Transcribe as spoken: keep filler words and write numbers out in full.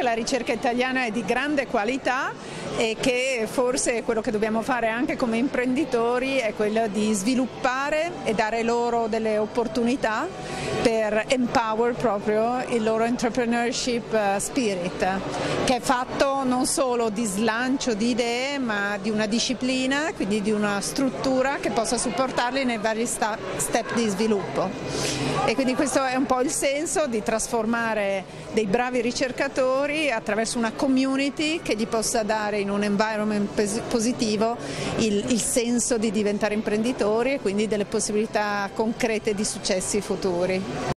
la ricerca italiana è di grande qualità e che forse quello che dobbiamo fare anche come imprenditori è quello di sviluppare e dare loro delle opportunità per empower proprio il loro entrepreneurship spirit, che è fatto non solo di slancio di idee ma di una disciplina, quindi di una struttura che possa supportarli nei vari step di sviluppo. E quindi questo è un po' il senso di trasformare dei bravi ricercatori attraverso una community che gli possa dare in un environment positivo il, il senso di diventare imprenditori e quindi delle possibilità concrete di successi futuri.